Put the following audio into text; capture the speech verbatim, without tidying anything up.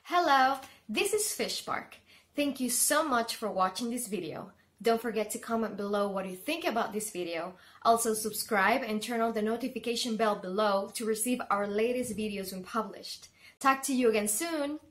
Hello, this is Fishpark. Thank you so much for watching this video. Don't forget to comment below what you think about this video. Also subscribe and turn on the notification bell below to receive our latest videos when published. Talk to you again soon.